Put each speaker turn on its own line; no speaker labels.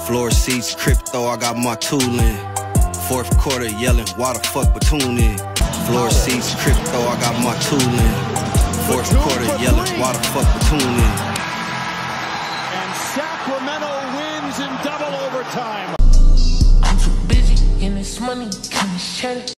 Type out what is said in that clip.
Floor seats, crypto, I got my tool in. Fourth quarter yelling, why the fuck Batum in? Floor seats, crypto, I got my tool in. Fourth quarter yelling, why the fuck Batum in?
And Sacramento wins in double overtime.
I'm too busy in this money, kinda shut it.